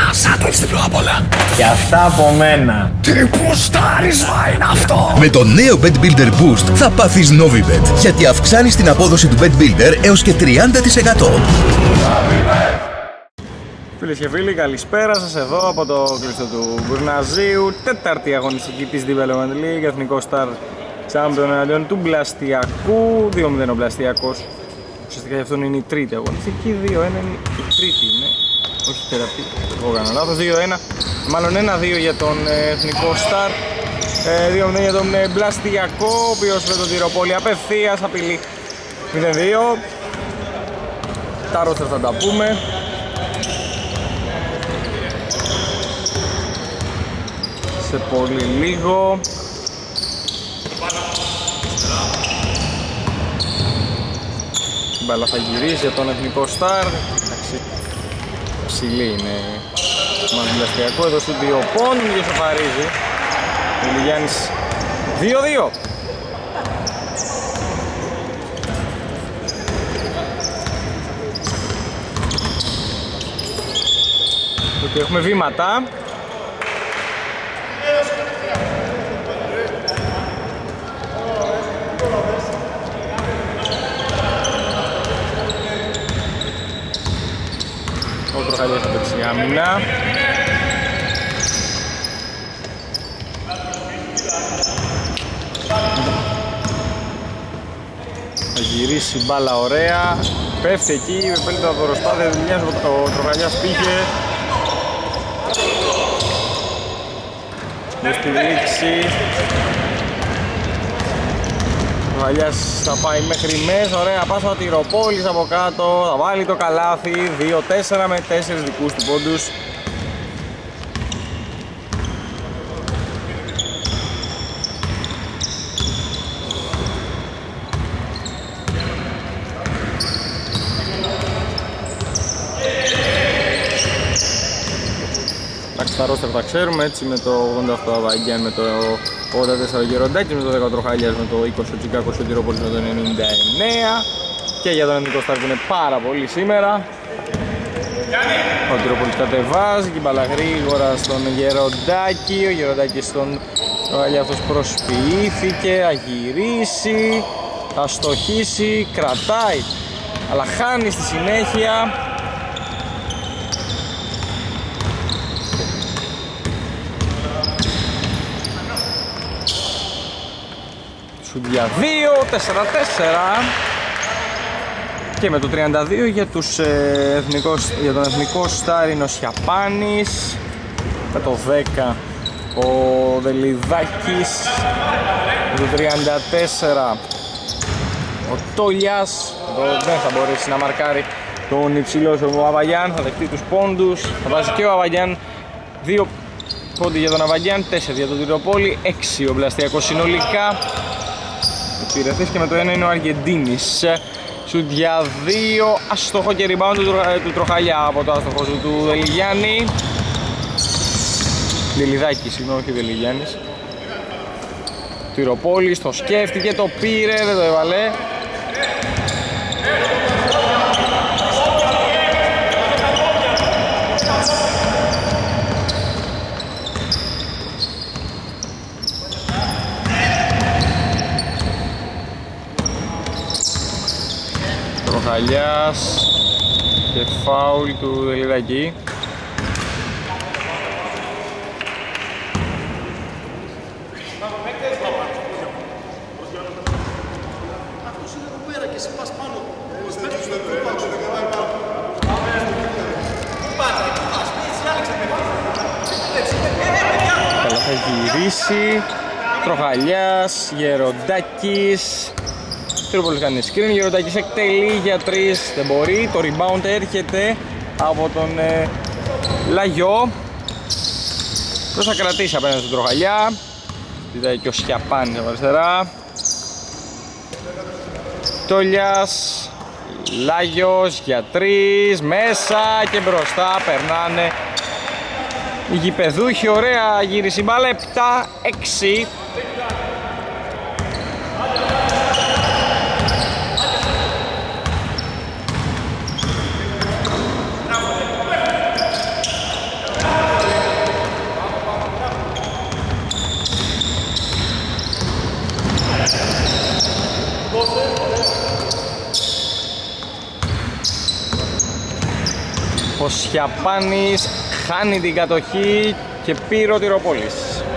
Σαν το έχεις διπλό απ' όλα. Και αυτά από μένα. Τι πουστάρισμα είναι αυτό! Με το νέο Bet Builder Boost θα πάθεις Novibet, γιατί αυξάνεις την απόδοση του Bet Builder έως και 30%. Φίλες και φίλοι, καλησπέρα σας εδώ από το κλειστό του Μπουρναζίου. Τέταρτη αγωνιστική της Development League, Εθνικό Star Champion εναντίον του Μπλαστιακού. 2-0 ο Μπλαστιακός. Ουσιαστικά γι' αυτόν είναι η τρίτη αγωνιστική. 2-1 είναι η τρίτη, είναι. Όχι τεραπή, εγώ κάνω λάθος. 2-1, μάλλον 1-2 για τον Εθνικό Star. 2-0 για τον Μπλαστιακό, ο οποίος με τον Τυροπόλη απευθείας απειλεί 0-2. Τα ρόστερ θα τα πούμε. Σε πολύ λίγο. Η μπάλα θα γυρίσει για τον Εθνικό Star. Εντάξει, ψηλή είναι ο Μπλαστιακό. Εδώ σου Διοπών, και σοφαρίζει ο Λιγιάννης. 2-2. Ότι έχουμε βήματα. Ο Τροχαλιάς θα παίξει άμυνα. Θα γυρίσει μπάλα ωραία. Πέφτει εκεί, πέλει το απορροσπάδε, ο Τροχαλιάς πήγε. Με στη λήξη. Ο Τροχαλιάς θα πάει μέχρι μέσα, ωραία πάσα, Τυροπόλης από κάτω, θα βάλει το καλάθι, 2-4 με 4 δικούς του πόντους. Τα ρόστερ τα ξέρουμε, έτσι, με το 88 Αβαγγιάν, με το 84 Γεροντάκης, με το 10 Τροχαλιάς, με το 20 ο Τσικάκος, ο Τυροπόλης με το 99. Και για τον Εθνικό Σταρ που είναι πάρα πολύ σήμερα. Ο Τυροπόλης κατεβάζει και μπαλά γρήγορα στον Γεροντάκη. Ο Γεροντάκης στον Τροχαλιά, αυτός προσποιήθηκε, θα γυρίσει, θα στοχίσει, κρατάει, αλλά χάνει στη συνέχεια. Σουντιά 2, 4-4. Και με το 32 για τον Εθνικό Στάρ είναι ο Σιαπάνης. Με το 10 ο Δελιδάκης. Με το 34 ο Τόλιας. Εδώ δεν θα μπορέσει να μαρκάρει τον υψηλό ο Αβαγιάν. Θα δεχτεί τους πόντους. Θα βάζει και ο Αβαγιάν 2 πόντι για τον Αβαγιάν, 4 για τον Τυροπόλη, 6 ο Μπλαστιακός συνολικά. Επιρρεθείς και με το 1 είναι ο Αργεντίνης. Σουτ για 2, αστοχό και rebound του Τροχαλιά από το άστοχο του Δελιγιάννη. Δελιδάκη, συγγνώμη, όχι Δελιγιάννης. Τυροπόλης το σκέφτηκε, το πήρε, δεν το έβαλε. Τροχαλιάς και φάουλ του Δελιδάκη. Καλά θα γυρίσει. Τροχαλιάς, Γεροντάκης. Τυροπόλης κάνει screen, Γεροντάκης εκτελεί για 3, δεν μπορεί, το rebound έρχεται από τον Λαγιό. Πώς θα κρατήσει απέναντι στον Τροχαλιά. Ζητάει και ο Σιαπάνης από αριστερά. Τόλιας, Λάγιος για 3, μέσα και μπροστά περνάνε οι γηπεδούχοι. Ωραία γύριση μπάλα, 7-6. Ο Σιαπάνης χάνει την κατοχή και πήρε ο Τυροπόλης.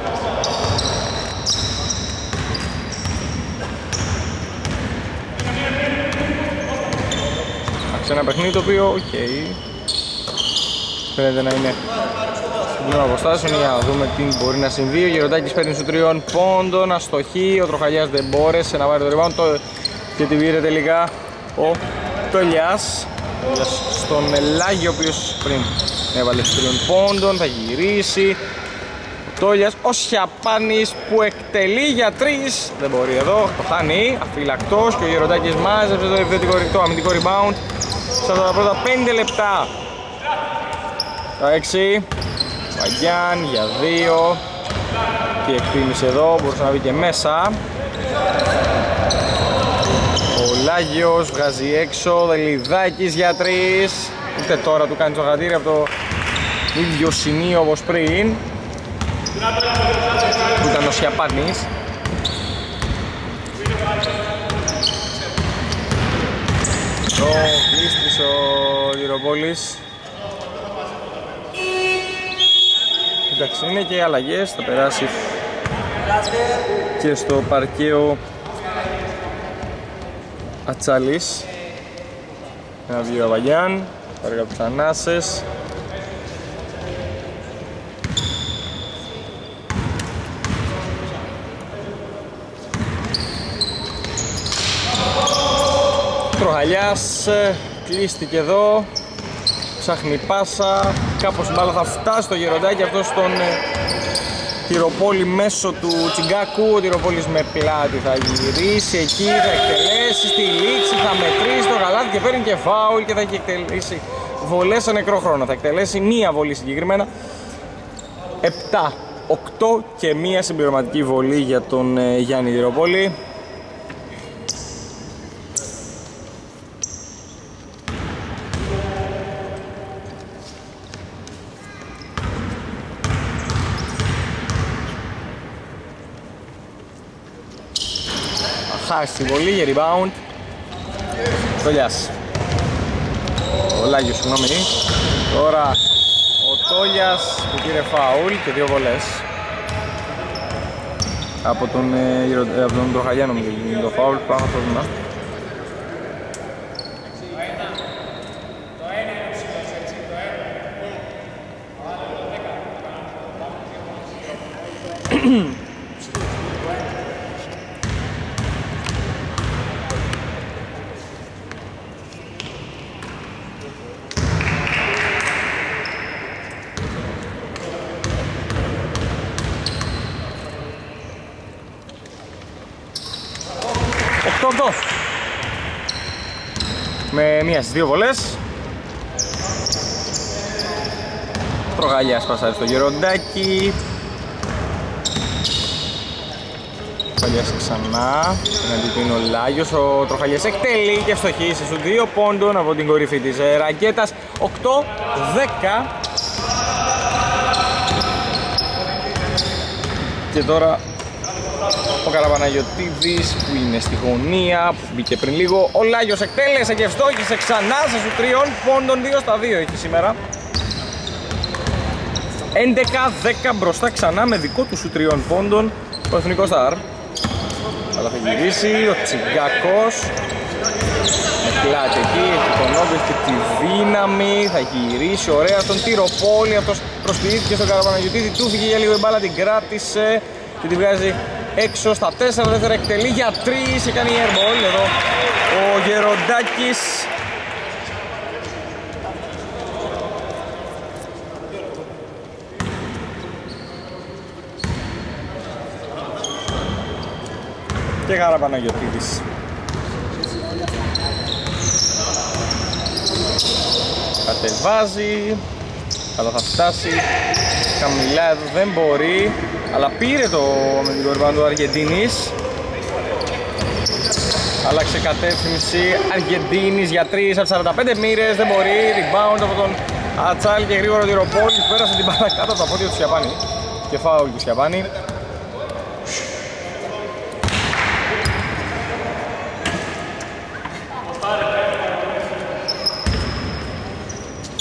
Σε ένα παιχνίδι το οποίο, φαίνεται να είναι στην πλήρων αποστάσεων. Για να δούμε τι μπορεί να συμβεί. Ο Γεροντάκης παίρνει σου 3 πόντων, αστοχή. Ο Τροχαλιάς δεν μπόρεσε να πάρει το rebound και την πήρε τελικά ο Τόλιας στον Λάγιο, ο οποίος πριν έβαλε τους 3 πόντων, θα γυρίσει. Ο Τόλιας, ο Σιαπάνης που εκτελεί για 3, δεν μπορεί εδώ, το χάνει, αφυλακτός, και ο Γεροντάκης μάζεψε το αμυντικό rebound στα πρώτα 5 λεπτά. Τα 6, Βαγιάν για 2, τι εκτίμησε εδώ, μπορούσε να μπει και μέσα. Ο Λάγιος βγάζει έξω, Δελιδάκης για 3, ούτε τώρα του κάνει το χατήρι από το ίδιο σημείο όπως πριν που ήταν ο Σιαπάνης. Το κλείστης ο Τυροπόλης. Εντάξει, είναι και οι αλλαγές, θα περάσει και στο παρκαίο Ατσάλης. Ένα βγει ο Αβαγιάν, πάρει κάποιους ανάσες. Τροχαλιάς κλείστηκε εδώ, ψάχνει πάσα, κάπως η μπάλα θα φτάσει στο Γεροντάκι, αυτό στον Τυροπόλη μέσω του Τσιγκάκου. Ο Τυροπόλης με πλάτη θα γυρίσει εκεί, θα εκτελέσει στη λήξη, θα μετρήσει το καλάθι και παίρνει και φάουλ και θα έχει εκτελέσει βολές σε νεκρό χρόνο. Θα εκτελέσει μία βολή συγκεκριμένα, 7, 8 και μία συμπληρωματική βολή για τον Γιάννη Τυροπόλη. Χάσει τη βολή για rebound. Τόλιας. Ο Λάγιος, συγγνώμη. Τώρα ο Τόλιας που πήρε φάουλ και 2 βολές. Από τον Τροχαλιά νομίζω γίνει το φάουλ, πάνω στο βήμα. Με μία στις 2 βολές. Τροχαλιάς πασάρει στο Γεροντάκι. Τροχαλιάς ξανά. Εναντί του είναι ο Λάγιος. Ο Τροχαλιάς εκτελεί και στοχίσει στους 2 πόντων από την κορυφή της ρακέτας. 8-10. Και τώρα ο Καραπαναγιωτίδης που είναι στη γωνία, που μπήκε πριν λίγο. Ο Λάγιος εκτέλεσε και ευστόχησε ξανά σε στους 3 πόντων, 2 στα 2 έχει σήμερα. 11-10 μπροστά ξανά με δικό του σου 3 πόντων ο Εθνικός Σταρ. Αλλά θα γυρίσει ο Τσιγκάκος. Με πλάτη εκεί, έχει τον όγκο και τη δύναμη. Θα γυρίσει ωραία στον Τυροπόλη. Αυτός προσποιήθηκε στον Καραπαναγιωτίδη, του φύγε για λίγο η μπάλα, την κράτησε και τη βγάζει έξω στα 4 δεύτερα, εκτελεί για 3 και κάνει airball. Εδώ ο Γεροντάκης. Και Καραπαναγιωτίδης. Κατεβάζει, αλλά θα φτάσει χαμηλά εδώ, δεν μπορεί. Αλλά πήρε το αμυντικό rebound του Αργεντίνης. Άλλαξε κατεύθυνση, Αργεντίνης για 3 από 45 μοίρες, δεν μπορεί. Rebound από τον Ατσάλη και γρήγορα ο Τυροπόλης πέρασε την μπάλα κάτω από τα πόδια του Σιαπάνη. Και φάουλ του Σιαπάνη.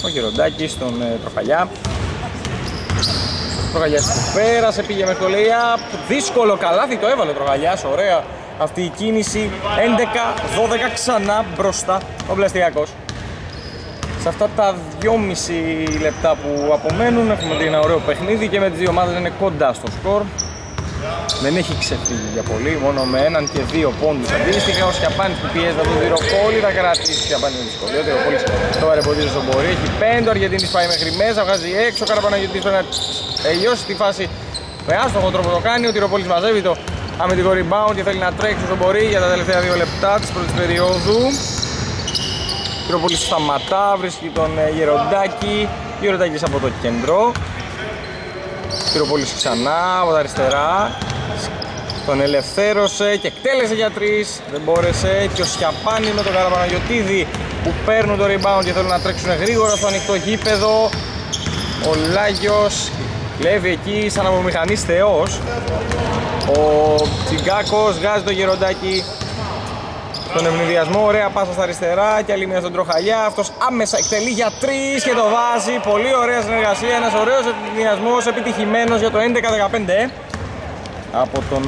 Ο Γεροντάκης στον Τροχαλιά. Τροχαλιάς που πέρασε, πήγε με το lay-up. Δύσκολο καλάθι, το έβαλε ο Τροχαλιάς, ωραία αυτή η κίνηση. 11-12 ξανά μπροστά ο Πλαστιακός. Σε αυτά τα 2,5 λεπτά που απομένουν έχουμε δει ένα ωραίο παιχνίδι και με τις δύο ομάδες είναι κοντά στο σκορ. Δεν έχει ξεφύγει για πολύ, μόνο με 1 και 2 πόντους αντίστοιχα. Ο Σιαπάνης που πιέζει από τον Τυροπόλη θα κρατήσει ο Σιαπάνης με δυσκολία. Ο Τυροπόλης το παρεμποδίζει όσο μπορεί. Έχει 5, ο Αργεντίνης πάει μέχρι μέσα, βγάζει έξω. Ο Καραπαναγιώτης πρέπει να τελειώσει τη φάση με άστοχο τρόπο το κάνει. Ο Τυροπόλης μαζεύει το αμυντικό rebound και θέλει να τρέξει όσο μπορεί για τα τελευταία 2 λεπτά της πρώτης περίοδου. Ο Τυροπόλης σταματά, βρίσκει τον Γεροντάκη. Γεροντάκης από το κέντρο. Τυροπόλης ξανά από τα αριστερά. Τον ελευθέρωσε και εκτέλεσε για 3. Δεν μπόρεσε. Και ο Σιαπάνης με τον Καραπαναγιωτίδη που παίρνουν το rebound και θέλουν να τρέξουν γρήγορα στο ανοιχτό γήπεδο. Ο Λάγιος κλέβει εκεί σαν από μηχανής θεός. Ο Τσιγκάκος βγάζει το Γεροντάκι στον ευνηδιασμό, ωραία πάσα στα αριστερά και άλλη μία στον Τροχαλιά. Αυτός άμεσα εκτελεί για 3 και το βάζει. Πολύ ωραία συνεργασία, ένας ωραίος ευνηδιασμός επιτυχημένος για το 11-15 από τον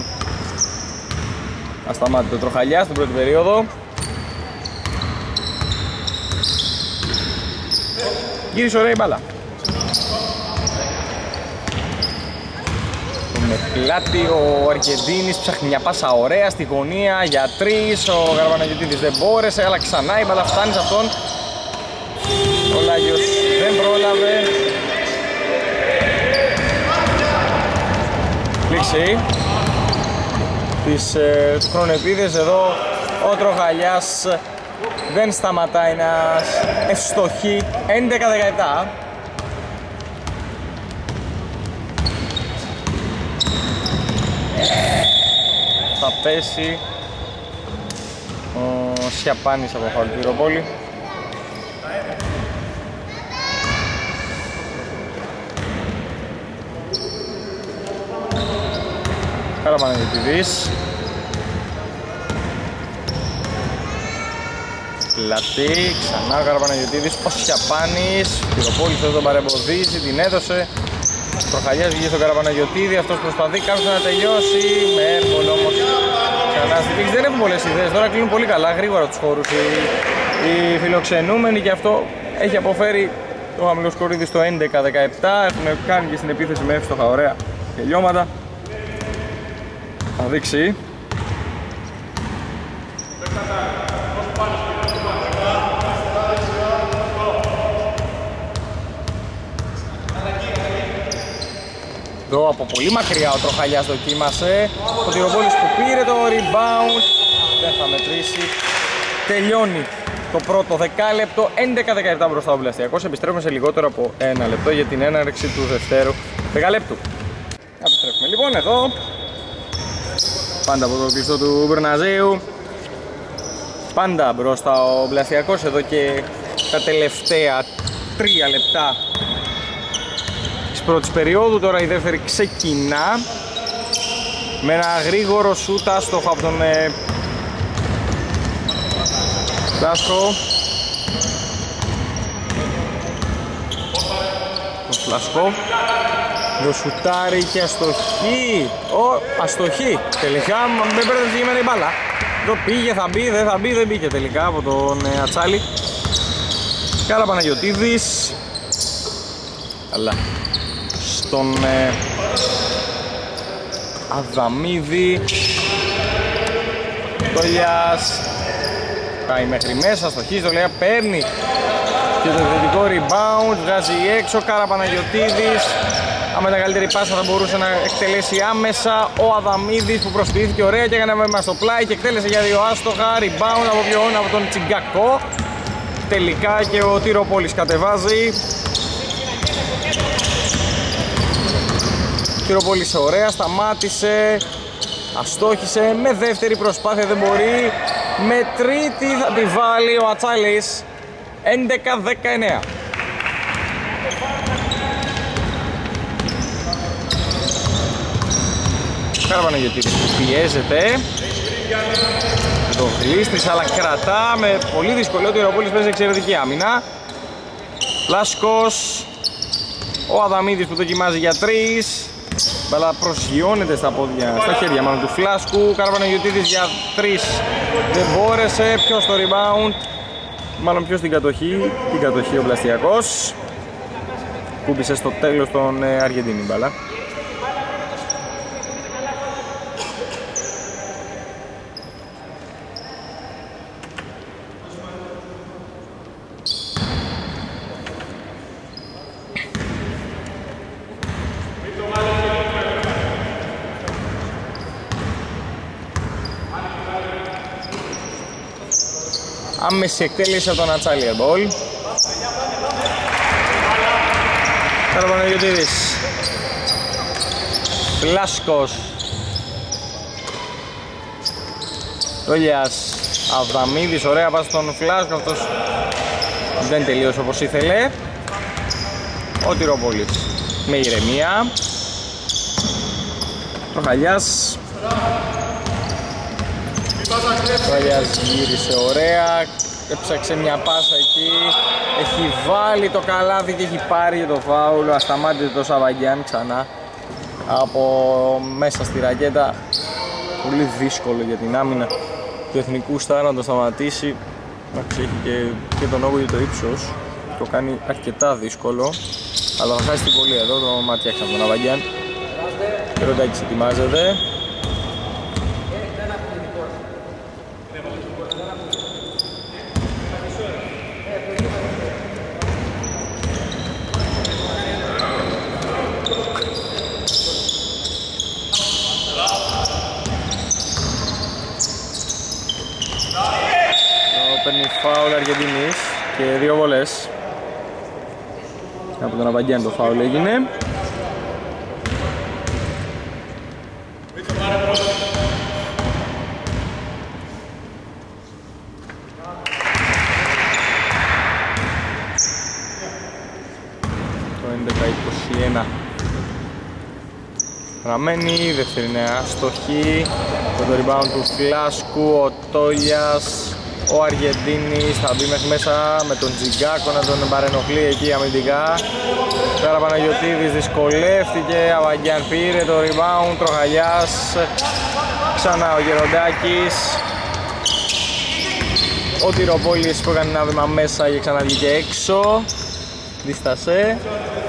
ασταμάτητο Τροχαλιά στην πρώτη περίοδο. Γύρισε ωραία η μπάλα. Με πλάτη ο Αργεντίνης ψάχνει μια πάσα ωραία στη γωνία για 3. Ο Καραπαναγιωτίδης δεν μπόρεσε, αλλά ξανά η μπάλα φτάνει σε αυτόν. Ο Λάγιος δεν πρόλαβε. Λήξη του χρονεπίδες εδώ. Ο Τροχαλιάς δεν σταματάει να ευστοχεί. 11-17. Θα πέσει ο Σιαπάνης από φάουλ του Τυροπόλη. Καραπαναγιωτίδης. Πλατή, ξανά ο Καραπαναγιωτίδης, ο Σιαπάνης. Τυροπόλης εδώ τον παρεμποδίζει, την έδωσε. Τροχαλιάς βγήκε στον Καραπαναγιωτίδη, αυτός προσπαθεί κάποιος να τελειώσει. Με εύκολο όμως ξανά στην πίξη. Δεν έχουν πολλές ιδέες, τώρα κλείνουν πολύ καλά, γρήγορα τους χώρους οι φιλοξενούμενοι και αυτό έχει αποφέρει το χαμηλό σκορ στο 11-17. Έχουν κάνει και στην επίθεση με εύστοχα ωραία τελειώματα. Θα δείξει. Εδώ από πολύ μακριά ο Τροχαλιάς δοκίμασε. Ο Τυροπόλης που πήρε το rebound δεν θα μετρήσει. Τελειώνει το πρώτο δεκάλεπτο. 11-17 μπροστά ο Πλαστιακός. Επιστρέφουμε σε λιγότερο από 1 λεπτό για την έναρξη του δευτέρου δεκαλέπτου. Επιστρέφουμε λοιπόν εδώ. Πάντα από το κλειστό του Μπρναζίου. Πάντα μπροστά ο Πλαστιακός εδώ και τα τελευταία 3 λεπτά πρώτης περίοδου. Τώρα η δεύτερη ξεκινά με ένα γρήγορο σούτ άστοχο από τον Φλάσκο. Τον Φλάσκο το σουτάρει και αστοχή. Αστοχή τελικά, με μπέρδευσε η μπάλα. Εδώ πήγε, θα μπει, δεν θα μπει, δεν μπήκε τελικά από τον Ατσάλι. Καραπαναγιωτίδης. Αλλά στον Αδαμίδη. Τολιάς πάει μέχρι μέσα, στοχίζει το λέει, παίρνει και το επιθετικό rebound, βγάζει έξω. Καραπαναγιωτίδης, άμα ήταν καλύτερη πάσα θα μπορούσε να εκτελέσει άμεσα. Ο Αδαμίδης που προσποιήθηκε ωραία και έκανε μέσα στο πλάι και εκτέλεσε για 2 άστοχα. Rebound από ποιον, από τον Τσιγκακό. Τελικά και ο Τυροπόλης κατεβάζει. Τυροπόλης ωραία, σταμάτησε, αστόχησε, με δεύτερη προσπάθεια δεν μπορεί, με τρίτη θα τη βάλει ο Ατσάλης. 11-19. Καραπαναγιωτίδης που πιέζεται, το γλίστρισε αλλά κρατά με πολύ δυσκολία. Ο Τυροπόλης παίζει εξαιρετική άμυνα. Φλάσκος, ο Αδαμίδης που δοκιμάζει για 3. Μπαλά προσγειώνεται στα χέρια μάλλον του Φλάσκου. Καραπαναγιωτίδης για 3. Δεν μπόρεσε. Ποιος στο rebound, μάλλον ποιος την κατοχή. Την κατοχή ο Πλαστιακός. Κούμπησε στο τέλος τον Αργεντίνη μπαλά. Άμεση εκτέλεση από τον Ατσάλι airball. Καραπαναγιωτίδης, Φλάσκος, Τόλιας, Αβδαμίδης, ωραία πάση στον Φλάσκο, αυτός δεν τελείωσε όπως ήθελε. Ο Τυροπόλης με ηρεμία. Ο Χαλιάς, γύρισε ωραία, έψαξε μια πάσα εκεί, έχει βάλει το καλάθι και έχει πάρει το φάουλ. Ασταμάτησε το Σαβαγγιάν ξανά από μέσα στη ρακέτα. Πολύ δύσκολο για την άμυνα του Εθνικού Στάρ να το σταματήσει. Έχει και τον όγκο για το ύψος, το κάνει αρκετά δύσκολο, αλλά θα χάσει την πωλή εδώ, το ματιάξε από τον Σαβαγγιάν. Και ο Ροντάκης ετοιμάζεται. Παίρνει φάουλ Αργεντίνης και 2 βολές. Από τον Αβαγγιάν το φάουλ έγινε. Το 11-21 παραμένει, δεύτερη είναι αστοχή. Το rebound του Φλάσκου, ο Τόλιας, ο Αργεντίνης θα μπει μέχρι μέσα με τον Τζιγκάκο να τον παρενοχλεί εκεί αμυντικά. Καραπαναγιωτίδης δυσκολεύτηκε, Αβαγγιάν πήρε το rebound, Τροχαλιάς, ξανά ο Γεροντάκης. Ο Τυροπόλης που έκανε ένα βήμα μέσα και ξαναβγήκε έξω, δίστασε.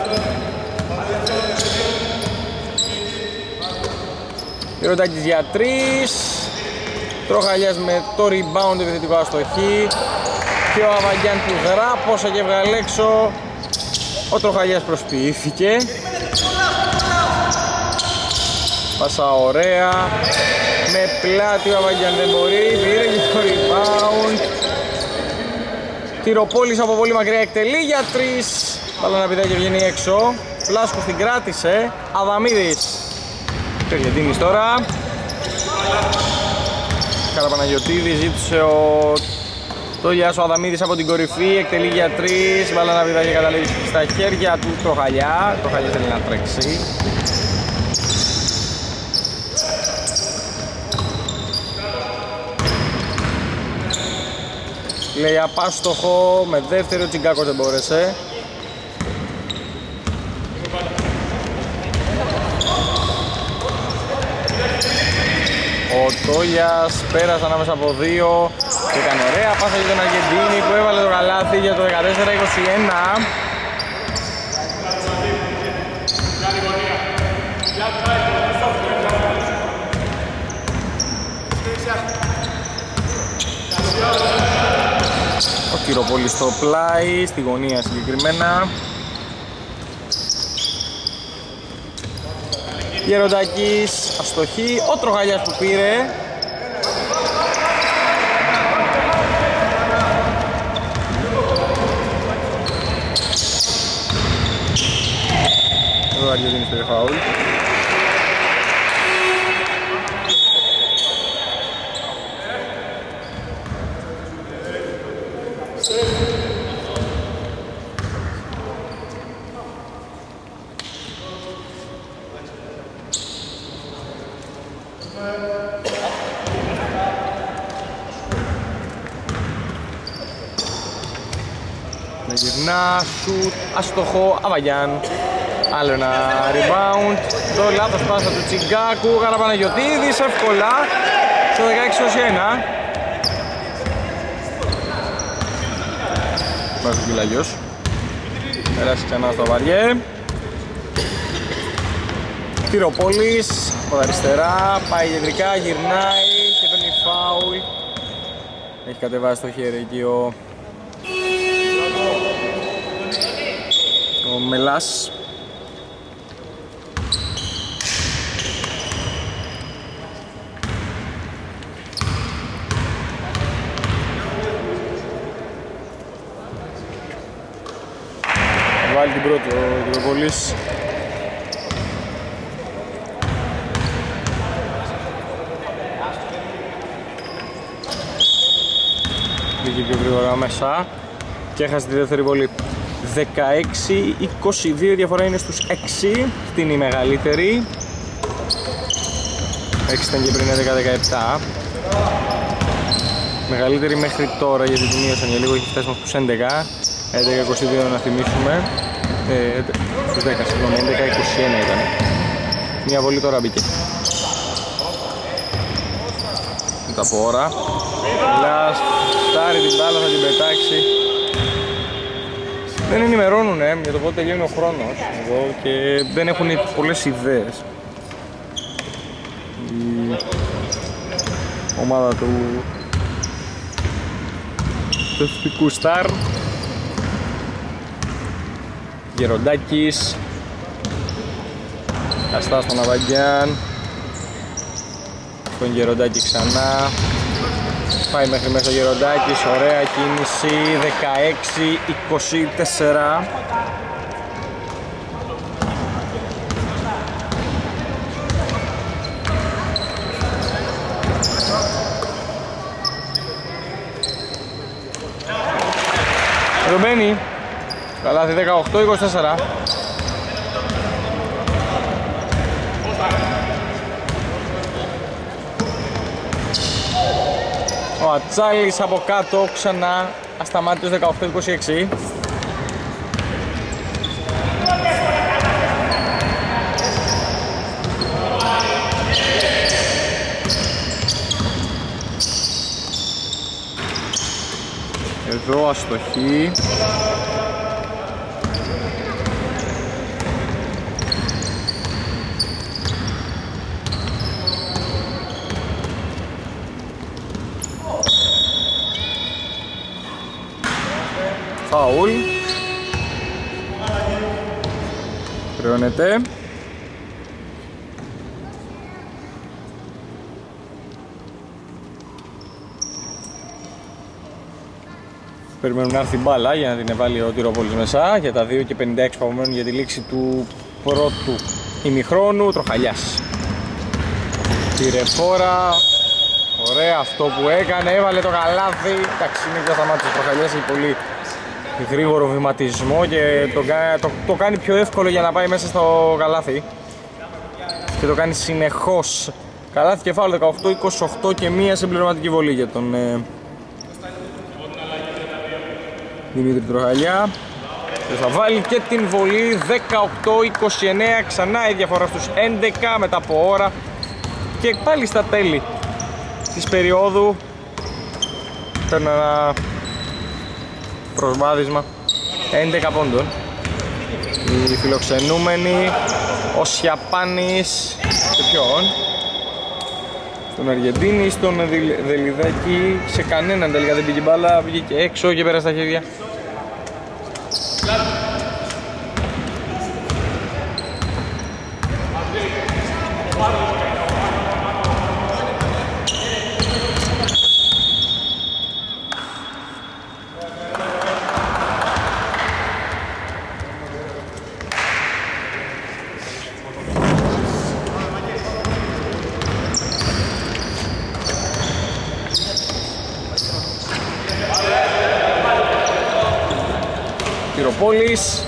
Γεροντάκης για 3. Τροχαλιάς με το rebound, επιθετικό αστοχή. Και ο Αβαγγιάν που γράπωσε και βγάλε έξω. Ο Τροχαλιάς προσποιήθηκε. Πάσα ωραία. Με πλάτη ο Αβαγγιάν δεν μπορεί. Πήρε και το rebound. Τυροπόλης από πολύ μακριά εκτελεί για 3. Μπάλα να πηδάει και βγαίνει έξω. Φλάσκος την κράτησε. Αδαμίδης. Και ο Αργεντίνης τώρα. Καραπαναγιωτίδη ζήτησε ο Τόλιας, ο Αδαμίδης από την κορυφή, εκτελεί για 3, μπάλα να πηδάει και καταλήγει στα χέρια του Τροχαλιά. Τροχαλιά θέλει να τρέξει. Λέει απάστοχο, με δεύτερο ο Τσιγκάκος δεν μπόρεσε. Ο Τόλιας πέρασε ανάμεσα από 2 και έκανε ωραία πάσα για τον Αργεντίνη που έβαλε το καλάθι για το 14-21. Ο Κυροπόλης στο πλάι, στη γωνία συγκεκριμένα. Γεροντάκης, αστοχή, ο Τροχαλιάς που πήρε. Εδώ ο Αργεντίνης πήρε φάουλ. Γυρνά, σουτ, αστοχό, Αβαγιάν. Άλλο ένα rebound. Το λάθος πάσα του Τσιγκάκου, Καραπαναγιωτίδης, εύκολα στο 16-21. Βάζει ο Κυλαγιός. Περάσει ξανά στο Βαριέ. Τυροπόλης, από τα αριστερά, πάει κεντρικά, γυρνάει και παίρνει φάουλ. Έχει κατεβάσει το χέρι εκεί ο Μελάς. Βάλει την πρώτη ο Τυροπόλης. Πήγε πιο γρήγορα μέσα και έχασε τη δεύτερη βολή. 16-22, η διαφορά είναι στους 6. Αυτή είναι η μεγαλύτερη. 6 ήταν και πριν 11-17. Μεγαλύτερη μέχρι τώρα, γιατί τη μείωσαν για λίγο, έχει φτάσει στους 11. 11-22 να θυμίσουμε. Στους 10, συγγνώμη, 11-21 ήταν. Μια βολή τώρα μπήκε. Μετά από ώρα. Λας, φτάρει την μπάλα, θα την πετάξει. Δεν ενημερώνουν για το πότε τελειώνει ο χρόνος εδώ και δεν έχουν πολλές ιδέες. Η ομάδα του Εθνικού Σταρ. Γεροντάκης. Καστά στον Αβαγιάν. Στον Γεροντάκη ξανά. Πάει μέχρι μέσα ο Γεροντάκης, ωραία κίνηση. 16-24. Εδώ μπαίνει. Καλάθι 18-24. Ο Ατσάλης από κάτω ξανά ασταμάτητος 18-26. Εδώ αστοχή. Φαουλ. Χρεώνεται. Περιμένουν να έρθει η μπάλα για να την βάλει ο Τυροπόλης μέσα για τα 2:56 που απομένουν για τη λήξη του πρώτου ημιχρόνου. Τροχαλιάς. Πήρε φόρα. Ωραία αυτό που έκανε, έβαλε το καλάθι. Εντάξει, είναι και ο σταμάτης ο Τροχαλιάς, έχει πολύ γρήγορο βηματισμό και το κάνει πιο εύκολο για να πάει μέσα στο καλάθι. Και το κάνει συνεχώς. Καλάθι και φάουλ 18-28 και μία συμπληρωματική βολή για τον Δημήτρη Τροχαλιά. Και θα βάλει και την βολή 18-29, ξανά η διαφορά στους 11 μετά από ώρα. Και πάλι στα τέλη της περίοδου παίρνω ένα προσβάδισμα 11 πόντων. Οι φιλοξενούμενοι, ο Σιαπάνης και ποιον? Στον Αργεντίνη, στον Δελιδάκη, σε κανέναν τελικά δεν πήγε μπάλα, βγήκε έξω και πέρασε στα χέρια. Τυροπόλης.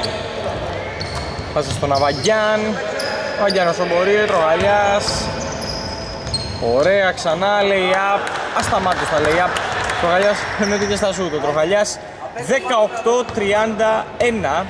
Πάσα στον Αβαγιάν. Ο Αβαγιάν όσο μπορεί, Τροχαλιάς. Ωραία, ξανά λέει up. Ασταμάτως τα λέει up. Τροχαλιάς φαίνεται και στα σούτ. Ο Τροχαλιάς 18-31.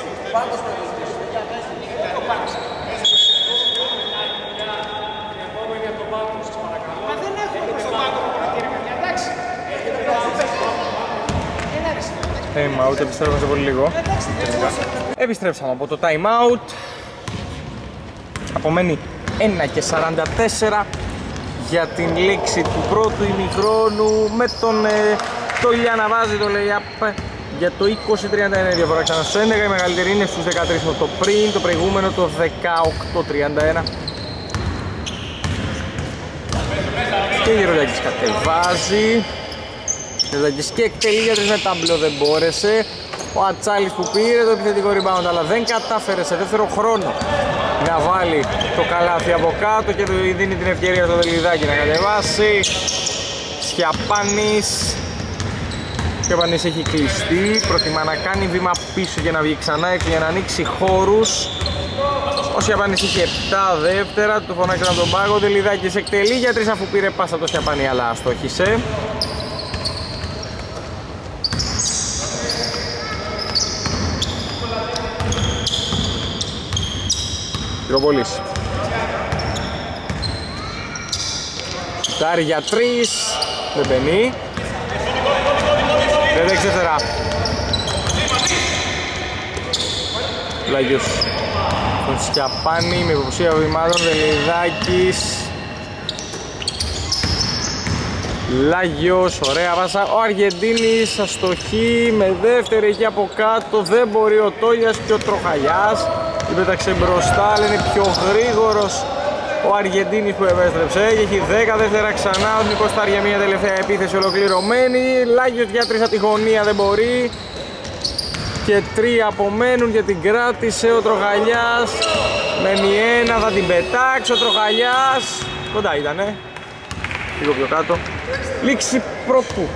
Time out, επιστρέφουμε σε πολύ λίγο. Επιστρέψαμε από το time out. Απομένει 1:44 για την λήξη του πρώτου ημιχρόνου, με τον Τολιά να βάζει το lay-up για το 20-31 διαφορά ξανά στους 11. Η μεγαλύτερη είναι στους 13 από το πριν, το προηγούμενο το 18-31. Και η Γεροντάκης κατεβάζει. Γεροντάκης και εκτελεί για 3 με τάμπλο, δεν μπόρεσε. Ο Ατσάλης που πήρε το επιθετικό rebound, αλλά δεν κατάφερε σε δεύτερο χρόνο να βάλει το καλάθι από κάτω και δίνει την ευκαιρία στο Δελιδάκι να κατεβάσει. Σιαπάνης. Σιαπάνης έχει κλειστεί, προτιμά να κάνει βήμα πίσω για να βγει ξανά έξω για να ανοίξει χώρους. Ο Σιαπάνης είχε 7 δεύτερα, του φωνάξαν από τον πάγο. Ο Δελιδάκης εκτελεί για 3 αφού πήρε πάσα το Σιαπάνη, αλλά αστόχησε. Τυροπόλης. Σουτάρει για 3, δεν μπαίνει. Δεν δέχει δεύτερα. Λάγιος. Τον Σιαπάνη με υποψία βημάτων, Δελιδάκης. Λάγιος, ωραία βάσα. Ο Αργεντίνης αστοχή με δεύτερη εκεί από κάτω. Δεν μπορεί ο Τόλιας και ο Τροχαλιάς. Πέταξε μπροστά, αλλά είναι πιο γρήγορος ο Αργεντίνης που επέστρεψε. Έχει 10 δεύτερα ξανά. Ο Νίκος Στάρ για μια τελευταία επίθεση ολοκληρωμένη. Λάγιος για 3 από τη γωνία, δεν μπορεί. Και 3 απομένουν και την κράτησε ο Τροχαλιάς. Μένει 1, θα την πετάξει ο Τροχαλιάς. Κοντά ήτανε. Λίγο πιο κάτω. Λήξη πρώτου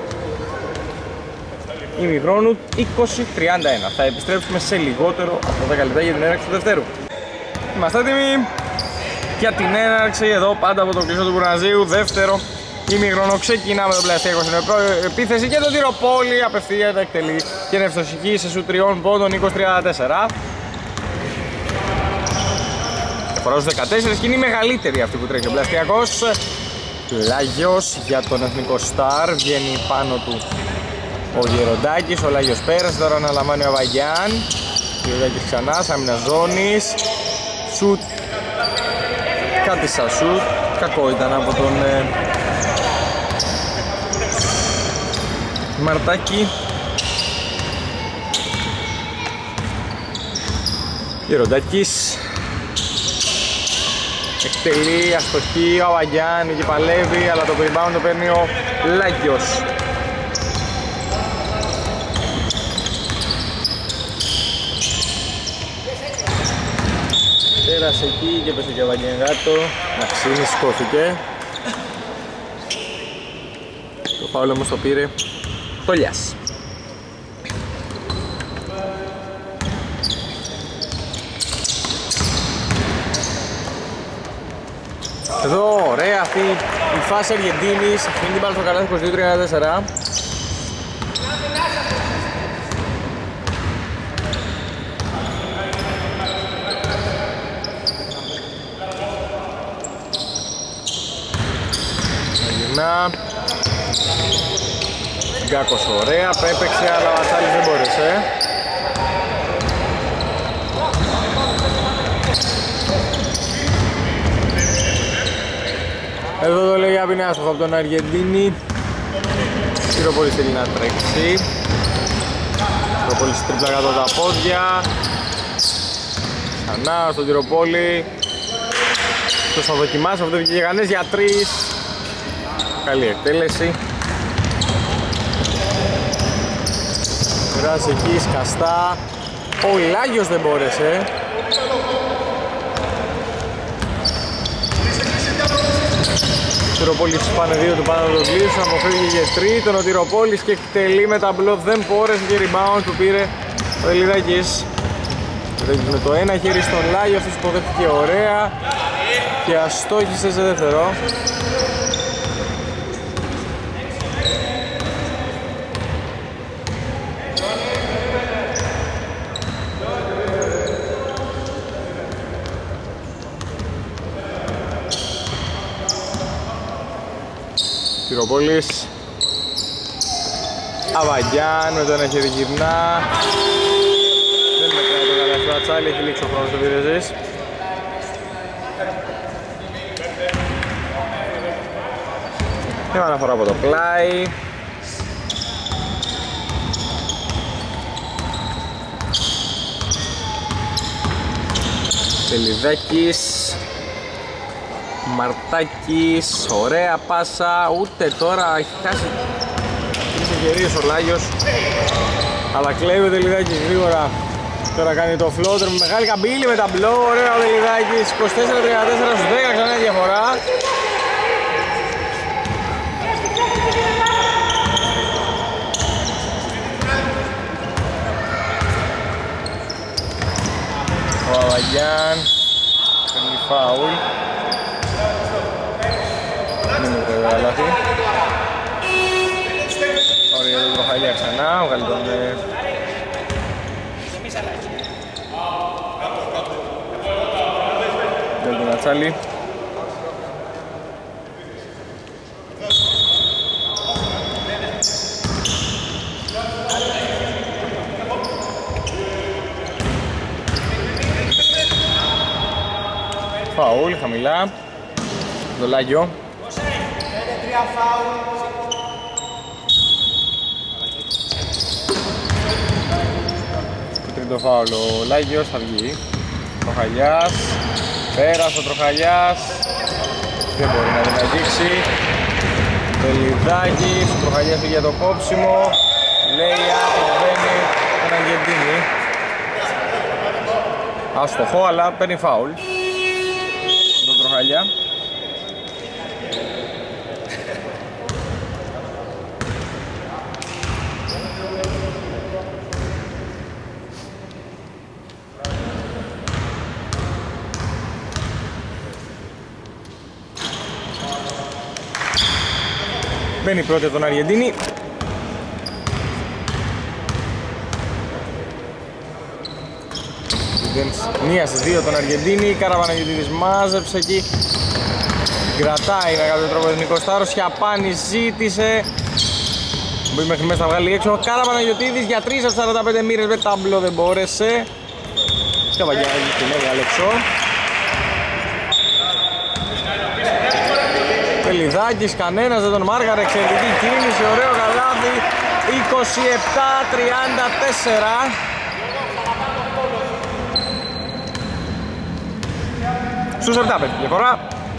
ημιχρόνου 20-31. Θα επιστρέψουμε σε λιγότερο από 10 λεπτά για την έναρξη του δευτέρου. Είμαστε έτοιμοι για την έναρξη εδώ πάντα από το κλεισό του Κουρναζίου. Δεύτερο ημιχρόνο. Ξεκινάμε το πλαστικό στην επίθεση και το Τυροπόλη απευθεία εκτελεί και είναι ευτυχή σε σου 3 πόντων 20-34. Φορά στους 14 και είναι η μεγαλύτερη αυτή που τρέχει ο Πλαστιακός. Λάγιος για τον Εθνικό Σταρ, βγαίνει πάνω του ο Γεροντάκης, ο Λάγιος πέρασε, τώρα αναλαμβάνει ο Αβαγιάν. Γεροντάκης ξανά, άμυνα ζώνης. Σουτ, κάτι σαν σουτ, κακό ήταν από τον Μαρτάκη. Γεροντάκης εκτελεί, αστοχή, ο Αβαγιάν εκεί παλεύει, αλλά το rebound το παίρνει ο Λάγιος. Πέρασε εκεί και πέσε και ο Αβαγιάν κάτω. Μαξίνης σηκώθηκε. Το φάουλ όμως το πήρε Τολιάς. Εδώ ωραία αυτή η φάση Αργεντίνης, αφήνει την μπάλα στο καλάθι 22-34. Γυρνά. Γκάκος ωραία, έπαιξε αλλά ο Ατσάλης δεν μπόρεσε. Εδώ το λέει απ' είναι άστοχο από τον Αργεντίνη. Τυροπόλης θέλει να τρέξει. Τυροπόλης τρίπλα κάτω τα πόδια. Ξανά στον Τυροπόλη. Αυτός θα δοκιμάσει, αυτό βγήκε κανένας για 3. Καλή εκτέλεση. Περάσει εκεί σκαστά. Ο Λάγιος δεν μπόρεσε. Ο Τυροπόλης πάνε 2 του πάνω το κλείσουν, αποφύγει για τρίτον ο Τυροπόλης και εκτελεί με ταμπλό, δεν μπόρεσε και rebound που πήρε ο Ελιδάκης. Με το ένα χέρι στον Λάγιο, αυτός υποδέχτηκε ωραία και αστόχησε σε δεύτερο. Τυροπόλης. Αβαγιάν με το ένα χέρι γυρνά. Δεν μετράει το καλάθι του Ατσάλι, έχει λήξει ο χρόνος του Βυρεζής. Μια αναφορά από το πλάι. Τελιδάκης. Μαρτάκης, ωραία πάσα, ούτε τώρα έχει χάσει τις ευκαιρίες ο Λάγιος, αλλά κλέβει ο Τελιδάκης γρήγορα. Τώρα κάνει το floater με μεγάλη καμπύλη με ταμπλό, ωραία ο Τελιδάκης, 24-34 στους 10, ξανά διαφορά. Ο Αβαγιάν παίρνει φάουλ. Λάθη. Ωραία τον Τροχαλιά ξανά, βγάλει τον Ατσάλι. Φαούλ, χαμηλά. Το Λάγιο. Το τρίτο φάουλ ο Λάγιος θα βγει. Τροχαλιάς. Πέρασε ο Τροχαλιάς. Δεν μπορεί να την αγγίξει. Τελιδάκης. Ο Τροχαλιάς πήγε για το κόψιμο. Λέει αποβαίνει τον Αργεντίνη. Αστοχό αλλά παίρνει φάουλ. Τον Τροχαλιά. Μπαίνει πρώτη από τον Αργεντίνη. Μία στις δύο τον Αργεντίνη. Καραπαναγιωτίδης μάζεψε εκεί. Κρατάει με κάποιο τρόπο εθνικός θάρρος. Σιαπάνης ζήτησε. Μπορεί μέχρι μέσα να βγάλει έξω. Καραπαναγιωτίδης για 3 από 45 μοίρες με τάμπλο δεν μπόρεσε. Καβαγιάννη την έβγαλε έξω. Τελιδάκης, κανένας δεν τον μάργαρε, εξαιρετική κίνηση, ωραίο καλάθι, 27-34. Στους 7 πέφτει διαφορά.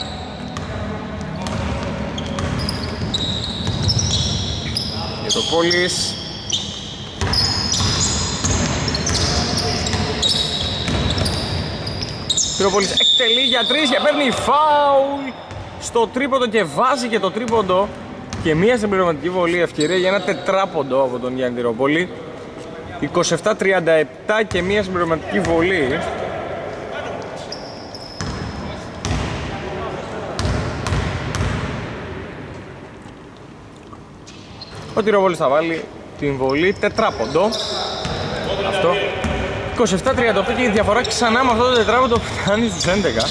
Για το Πόλης. Πυροπόλης εκτελεί για 3 και παίρνει φάουλ στο τρίποντο και βάζει και το τρίποντο και μία συμπληρωματική βολή, ευκαιρία για ένα τετράποντο από τον Γιάννη Τυροπόλη. 27-37 και μία συμπληρωματική βολή. Ο Τυροπόλης θα βάλει την βολή τετράποντο. Αυτό 27-38 και η διαφορά ξανά με αυτό το τετράποντο φτάνει στους 11.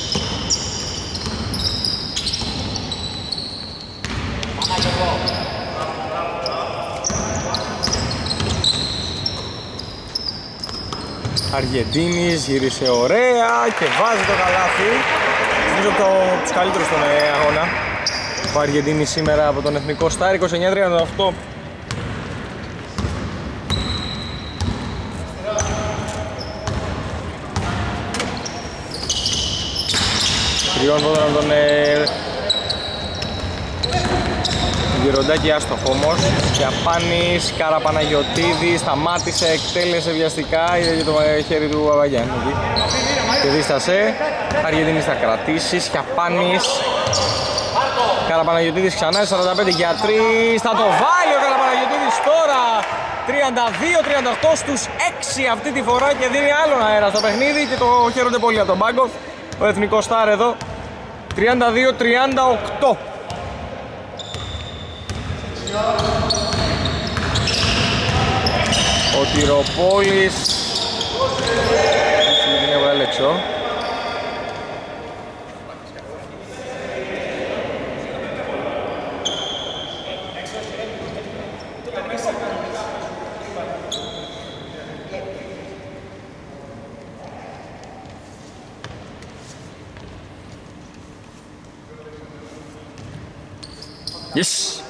Αργεντίνης γύρισε ωραία και βάζει το καλάθι. Νομίζω από τους καλύτερους στον αγώνα ο Αργεντίνης σήμερα από τον Εθνικό Στάρ. 29-38. Τριών πόδων από τον Γεροντάκη, άστοχο όμως. Σιαπάνης, Καραπαναγιωτίδη, σταμάτησε, εκτέλεσε βιαστικά, είδε και το χέρι του Αβαγιάννη και δίστασε. Αργεντίνης θα κρατήσει, Σιαπάνης, Καραπαναγιωτίδης ξανά, 45 για 3, θα το βάλει ο Καραπαναγιωτίδης τώρα. 32-38 στους 6 αυτή τη φορά και δίνει άλλον αέρα στο παιχνίδι και το χαίρονται πολύ από τον πάγκο. Ο Εθνικός Στάρ εδώ 32-38. Ο Τυροπόλης την έβγαλε έξω. Yes.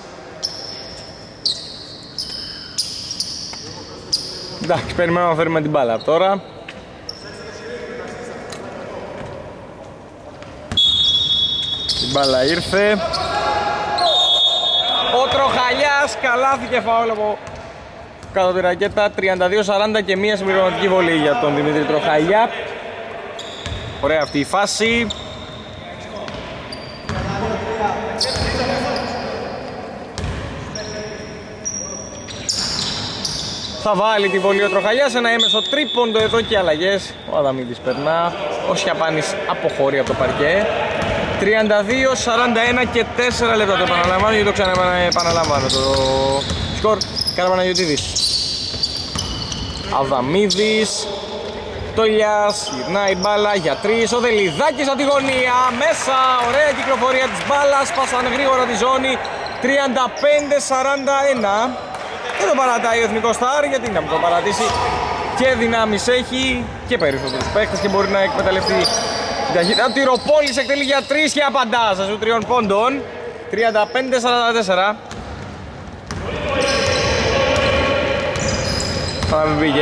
Εντάξει, περιμένουμε να φέρουμε την μπάλα τώρα. Η μπάλα ήρθε. Ο Τροχαλιάς, καλάθι και φάουλ από κάτω τη ρακέτα. 32-40 και μία συμπληρωματική βολή για τον Δημήτρη Τροχαλιά. Ωραία αυτή η φάση. Θα βάλει τη βολή ο Τροχαλιάς, ένα έμεσο τρίποντο εδώ και αλλαγές. Ο Αδαμίδης περνά, ο Σιαπάνης αποχωρεί από το παρκέ. 32-41 και 4 λεπτά το επαναλαμβάνω και το ξαναεπαναλαμβάνω το σκορ. Καραπαναγιωτίδης, Αδαμίδης, Τολιάς, γυρνάει μπάλα για 3, ο Δελιδάκης από τη γωνία, μέσα, ωραία κυκλοφορία της μπάλας, πάσανε γρήγορα τη ζώνη. 35-41. Και το παρατάει ο Εθνικός Στάρ, γιατί να μην το παρατήσει, και δυνάμεις έχει και περισσότερους παίκτες και μπορεί να εκμεταλλευτεί την ταχύτητα. Ο Τυροπόλης εκτελεί για 3 και απαντά στα σου 3 πόντων. 35-44. Θα μην πήγε.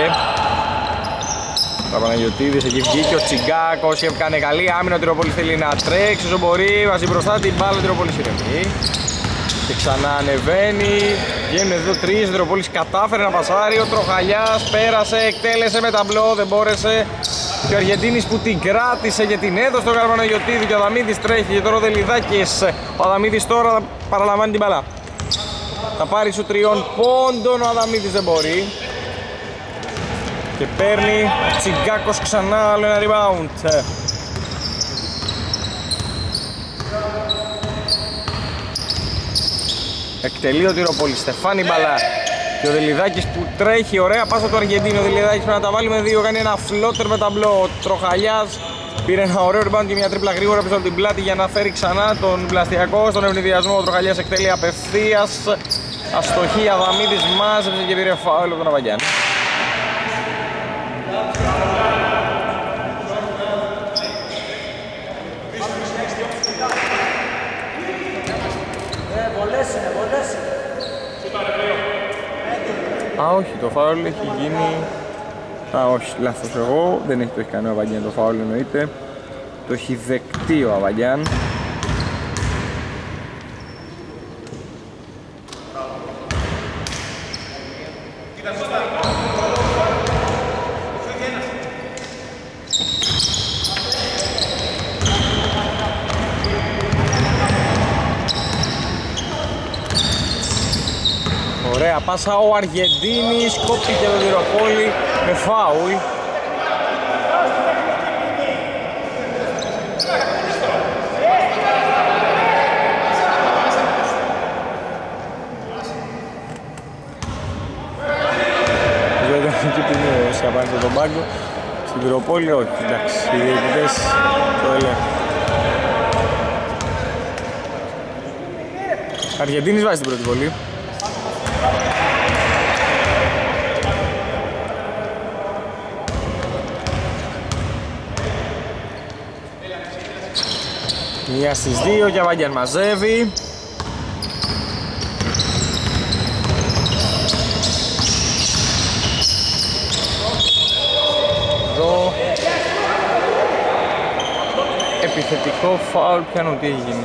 Ο Παναγιωτίδης, εκεί βγήκε ο Τσιγκάκος, έκανε καλή άμυνα. Ο Τυροπόλης θέλει να τρέξει όσο μπορεί, βάζει μπροστά την μπάλα, ο Τυροπόλης ηρεμεί. Και ξανά ανεβαίνει, βγαίνουν εδώ 3, ο Τυροπόλης κατάφερε να πασάρει, ο Τροχαλιάς πέρασε, εκτέλεσε με ταμπλό, δεν μπόρεσε. Και ο Αργεντίνης που την κράτησε και την έδωσε στον Καραπαναγιωτίδη και ο Αδαμίδης τρέχει και τώρα ο Δελιδάκης. Ο Αδαμίδης τώρα παραλαμβάνει την μπαλά. Θα πάρει σου 3 πόντων, ο Αδαμίδης δεν μπορεί. Και παίρνει Τσιγκάκος ξανά, άλλο ένα rebound. Εκτελεί ο Τυροπόλης, στεφάνει μπαλά. Και ο Δελιδάκης που τρέχει, ωραία πάσα του Αργεντίνου. Ο Δελιδάκης πρέπει να τα βάλει με 2, κάνει ένα φλότερ με ταμπλό. Ο Τροχαλιάς πήρε ένα ωραίο rebound και μια τρίπλα γρήγορα πίσω από την πλάτη για να φέρει ξανά τον πλαστιακό στον ευνηδιασμό. Ο Τροχαλιάς εκτελεί απευθείας. Αστοχή, Αδαμίδης μάζεψε και πήρε φάουλ από τον Αβαγιάννη. Α, όχι, το φάουλ έχει γίνει. Α, όχι, λάθος εγώ. Δεν έχει, το έχει κάνει ο Αβαγιάν το φάουλ, εννοείται. Το έχει δεκτεί ο Αβαγιάν. Ωραία πάσα, ο Αργεντίνης κόπηκε τον Τυροπόλη με φάουλ. Βέβαια εκεί που είναι ο Σιαπάνης από τον πάγκο. Στην Τυροπόλη όχι, εντάξει, οι διαιτητές το έλεγαν. Αργεντίνης βάζει την πρώτη βολή. Μία στις 2 και ο Αβαγιάν μαζεύει. Εδώ επιθετικό φάουλ, πιάνω τι έχει γίνει.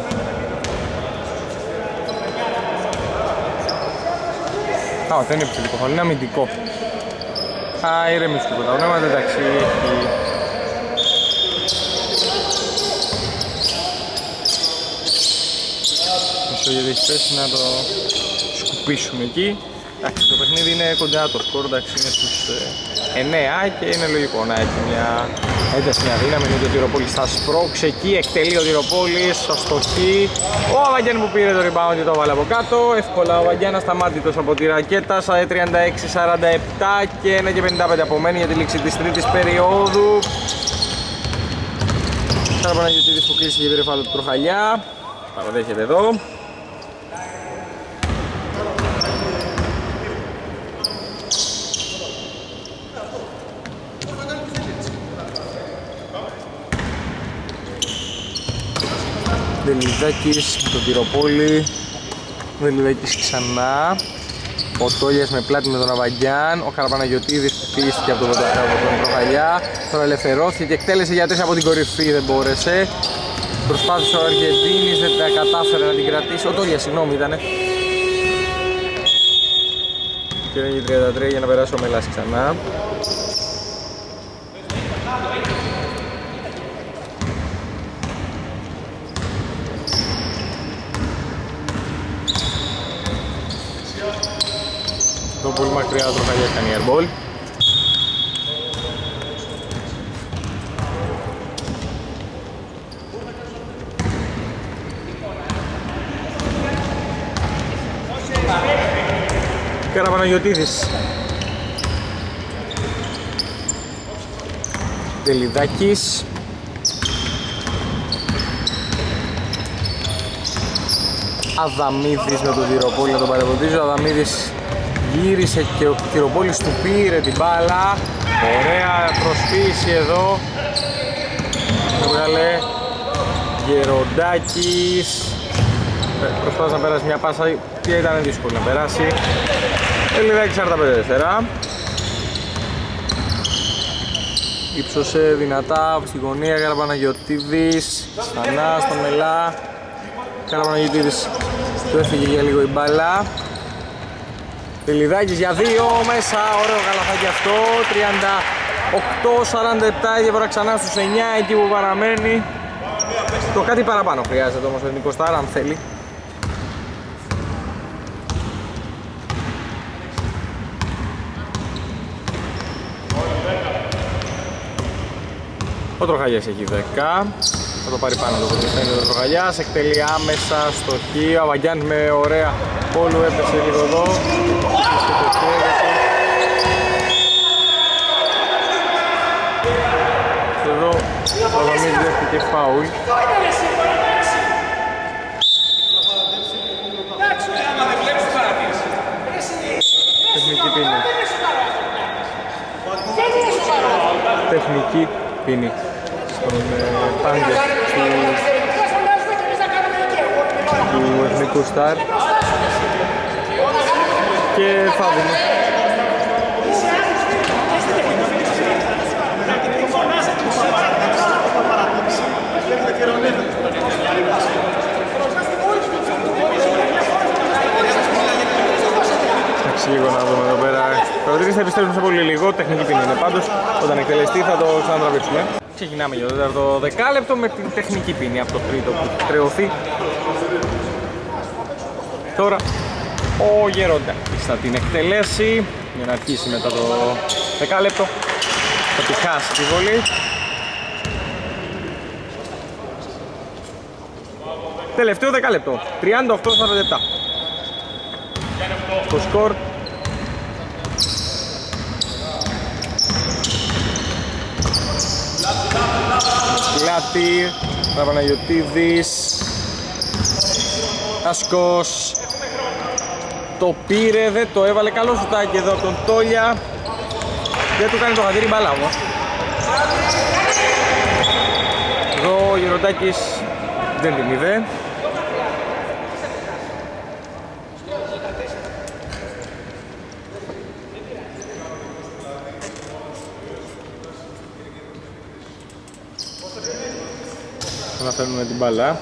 Α, δεν είναι επιθετικό φάουλ, είναι αμυντικό. Α, ηρεμείς τίποτα, πράγματα εντάξει, έχει... γιατί έχει πέσει να το σκουπίσουμε εκεί. Εντάξει, το παιχνίδι είναι κοντά το σκορ, εντάξει, είναι στους 9 και είναι λογικό να έχει μια Ένταση μια δύναμη, είναι και ο Τυροπόλης θα σπρώξει εκεί, εκτελεί ο Τυροπόλης, αστοχή. Ο Αβαγγιάν που πήρε το rebound και το βάλε από κάτω. Εύκολα ο Αβαγγιάν ασταμάτητος από τη ρακέτα. 36-47 και 1:55 απομένει για τη λήξη της τρίτης περίοδου. Καραπαναγιωτίδης που κλείσει και πήρε φάουλ του Τροχαλιά. Παραδέχεται εδώ. Δελιδάκης με τον Τυροπόλη. Δελιδάκης ξανά. Ο Τόλιας με πλάτη με τον Αβαγγιάν. Ο Καραπαναγιωτίδης που φύγιστηκε από τον Τροχαλιά. Τώρα ελευθερώθηκε και εκτέλεσε για 4 από την κορυφή, δεν μπόρεσε. Προσπάθησε ο Αργεντίνης, δεν τα κατάφερε να την κρατήσει. Ο Τόλιας, συγγνώμη, ήτανε. Και είναι 33 για να περάσει ο Μελάς ξανά. Το πολύ μακριά ο Τροχαλιάς κάνει airball. Καραπαναγιωτίδης. Δελιδάκης. Αδαμίδης με τον Τυροπόλη να τον παρεμποδίζει. Ο Αδαμίδης γύρισε και ο Τυροπόλης του πήρε την μπάλα. Ωραία προσποίηση εδώ. Έβγαλε Γεροντάκης. Προσπάθησε να περάσει μια πάσα και ήταν δύσκολο να περάσει. Δελιδάκης 45 δεύτερα. Ήψωσε δυνατά στη γωνία. Καραπαναγιωτίδης ξανά στο Μελά. Καραπαναγιωτίδης του έφυγε για λίγο η μπάλα. Δελιδάκης για 2 μέσα, ωραίο καλαθάκι αυτό. 38-47 η διαφορά ξανά στους 9 εκεί που παραμένει. Το κάτι παραπάνω χρειάζεται όμως ο Εθνικός Σταρ αν θέλει. Ο Τροχαλιάς έχει 10. Θα το πάρει πάνω το φαίνεται ο Τροχαλιάς. Εκτελεί άμεσα στο χ. Ο Αβαγγιάνης με ωραία πόλου έπεσε λίγο εδώ. Εδώ ο Αβαμίδης δέχτηκε φάουλ. Τεχνική πίνη. Τεχνική πίνη στον Πάγκερ του Εθνικού Σταρ και Φάβινο. Εντάξει, λίγο να δούμε εδώ πέρα. Προτείνεις θα επιστρέψουμε σε πολύ λίγο, τεχνική ποινή είναι πάντως. Όταν εκτελεστεί θα το ξανατραβήξουμε. Ξεκινάμε για το τέταρτο δεκάλεπτο με την τεχνική ποινή από το τρίτο που έχει χρεωθεί. Τώρα ο Γεροντάκης θα την εκτελέσει για να αρχίσει μετά το δεκάλεπτο. Θα τη χάσει τη βολή. Τελευταίο δεκάλεπτο, 38-47. Το σκορ. Λάτη, Παναγιωτίδης, Ασκός. Το πήρε, δεν το έβαλε, καλό σουτάκι εδώ από τον Τόλια. Δεν του κάνει το χατήρι μπαλά όμως. Εδώ ο Γεροντάκης δεν την είδε. Θα φέρνουμε την μπάλα.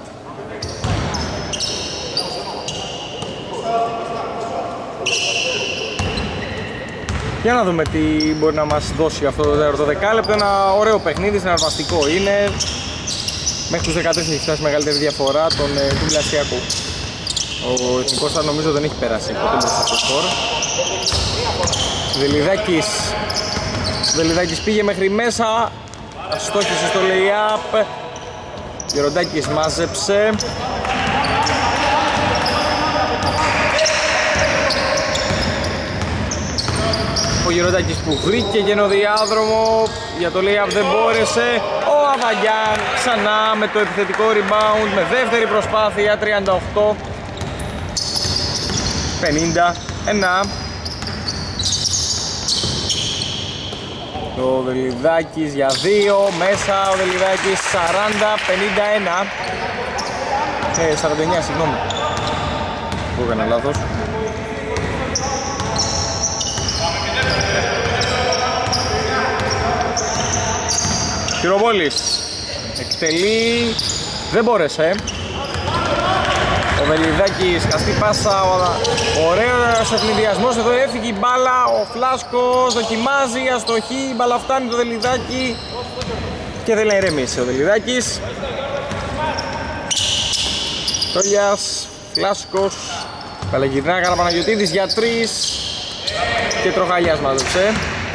Για να δούμε τι μπορεί να μας δώσει αυτό το δεκάλεπτο. Ένα ωραίο παιχνίδι, συναρπαστικό είναι. Μέχρι τους 14 έχει φτάσει μεγαλύτερη διαφορά των διπλασιακού. Ο Εθνικός Σταρ νομίζω δεν έχει περάσει ποτέ μπροστά στο σκορ. Δελιδάκης πήγε μέχρι μέσα. αστόχησε στο lay-up. Γεροντάκης μάζεψε. Ο Γεροντάκης που βρήκε γενοδιάδρομο για το lay-up δεν μπόρεσε. Ο Αβαγιάν ξανά με το επιθετικό rebound με δεύτερη προσπάθεια. 38-51. Ο Δελιδάκης για 2 μέσα. Ο Δελιδάκης 40-51. 49, συγγνώμη. Που έκανα λάθος. Κυροβόλης εκτελεί, δεν μπόρεσε. Ο Βελιδάκης χαστή πάσα, ωραίος ευνηδιασμός, εδώ έφυγε η μπάλα. Ο Φλάσκος δοκιμάζει, αστοχή, η μπάλα φτάνει το Βελιδάκη και δεν ηρεμήσει ο Βελιδάκης. Τόλιας, Φλάσκος, καλαγυρνά Καραπαναγιωτίδης για 3 και Τροχαλιάς μάζεψε.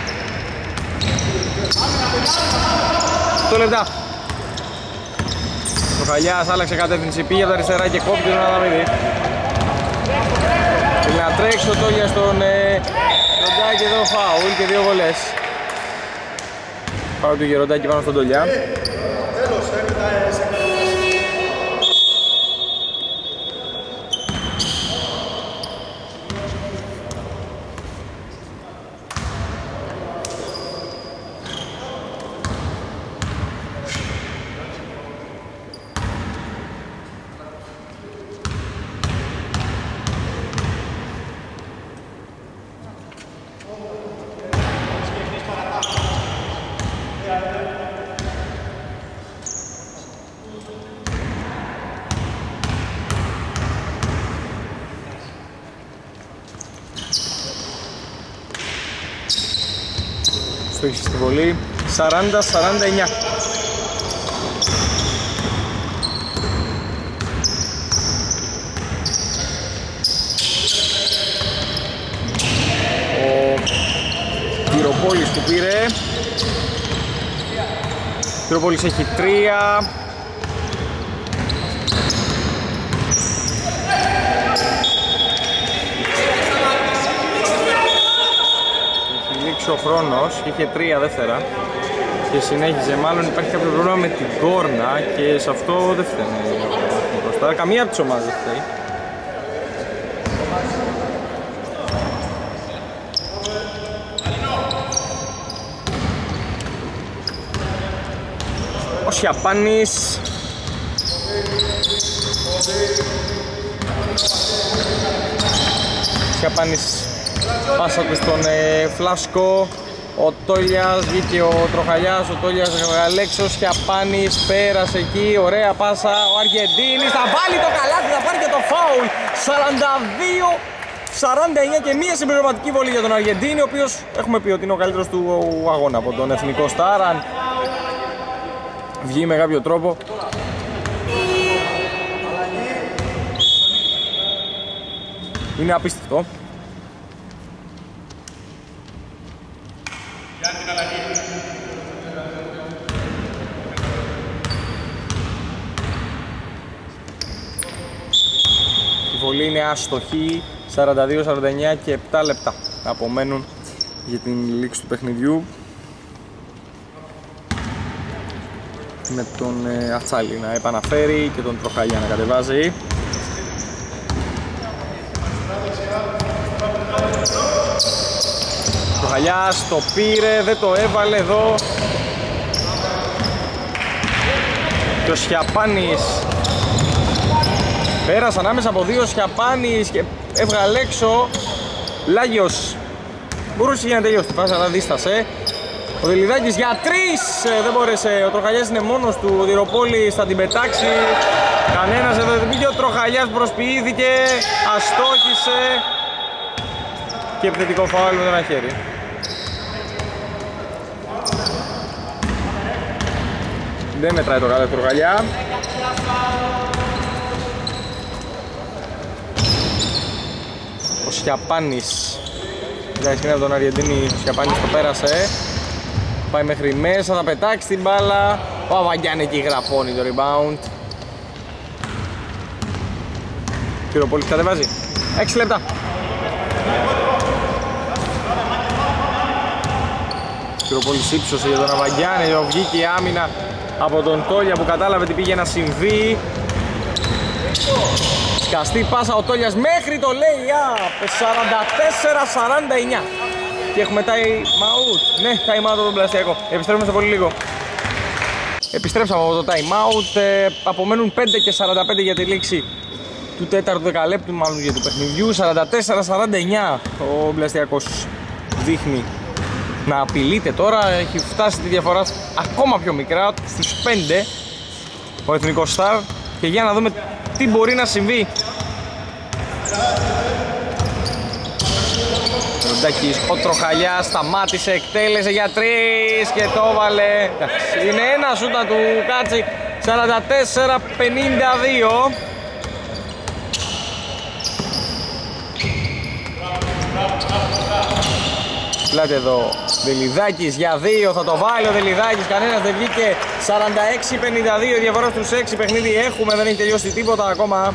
8 λεπτά. Ο Χαλιάς άλλαξε κατεύθυνση, πήγε από τα αριστερά και κόπηκε τον Αδαμίδη. Θέλει να τρέξει ο Τόλιας στον Γεροντάκη, εδώ φάουλ και 2 βολές. Φάουλ του Γεροντάκη πάνω στον Τόλια. Στόχισε στη βολή 40-49. Ο Πυροπόλης που πήρε. Ο Πυροπόλης έχει 3. Ο χρόνος, είχε 3 δεύτερα και συνέχιζε, μάλλον υπάρχει κάποιο πρόβλημα με την κόρνα και σε αυτό δεν φταίνει. Καμία από τις ομάδες δεν φταίει. Ο Σιαπάνης. Σιαπάνης πάσα του στον Φλάσκο. Ο Τόλιας, βγήκε ο Τροχαλιάς, ο Τόλιας Γαλέξος, Σιαπάνης πέρασε εκεί, ωραία πάσα. Ο Αργεντίνης θα βάλει το καλάθι, θα πάρει και το φάουλ. 42-49 και μία συμπληρωματική βολή για τον Αργεντίνη, ο οποίος έχουμε πει ότι είναι ο καλύτερος του αγώνα από τον εθνικό στάρ. Αν βγει με κάποιο τρόπο. Είναι απίστευτο. Η βολή είναι άστοχη, 42-49 και 7 λεπτά απομένουν για την λήξη του παιχνιδιού. Με τον Ατσάλι να επαναφέρει και τον Τροχαλιά να κατεβάζει. Τροχαλιάς το πήρε, δεν το έβαλε εδώ. Και ο Σιαπάνης πέρασε ανάμεσα από 2. Σιαπάνης και έβγαλε έξω. Λάγιος μπορούσε για να τελειώσει τη φάση αλλά δίστασε. Ο Δελιδάκης για 3, δεν μπόρεσε, ο Τροχαλιάς είναι μόνος του, ο Διροπόλης θα την πετάξει. Κανένας εδώ δεν πήγε, ο Τροχαλιάς προσποιήθηκε, αστόχησε και επιθετικό φάουλ με ένα χέρι. Δεν μετράει το καλό του Τροχαλιά. Ο Σιαπάνης, για σκηνή από τον Αργεντίνη, ο Σιαπάνης το πέρασε. πάει μέχρι μέσα, θα πετάξει την μπάλα. Ο Αβαγιάννη εκεί γραπώνει το rebound. Πυροπόλης κατεβάζει. 6 λεπτά. Πυροπόλης ύψωσε για τον Αβαγιάννη. Βγήκε η άμυνα από τον Τόλια που κατάλαβε τι πήγε να συμβεί. Σκαστή πάσα ο Τόλιας μέχρι το lay-up. 44-49. Και έχουμε time out. Ναι, time out από τον Πλαστιακό. Επιστρέφουμε σε πολύ λίγο. Επιστρέψαμε από το time out. Απομένουν 5 και 45 για τη λήξη του τέταρτου δεκαλέπτου, μάλλον για του παιχνιδιού. 44-49. Ο Πλαστιακός δείχνει να απειλείται τώρα. Έχει φτάσει τη διαφορά ακόμα πιο μικρά, στους 5 ο Εθνικός Σταρ. Και για να δούμε τι μπορεί να συμβεί. Ροντάκης, ο Τροχαλιάς σταμάτησε, εκτέλεσε για 3 και το έβαλε. Είναι ένα σούτα του Κάτσι. 44-52. Πλάτε εδώ Δελιδάκης για 2, θα το βάλει ο Δελιδάκης, κανένας δεν βγήκε. 46-52 διαφορά στους 6, παιχνίδι έχουμε, δεν έχει τελειώσει τίποτα ακόμα.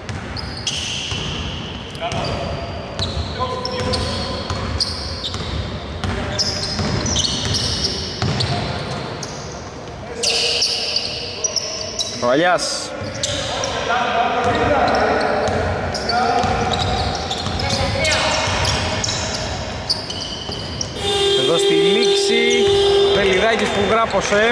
Ο Αλιάς. Εδώ στη λήξη Βελιδάκης που γράπωσε.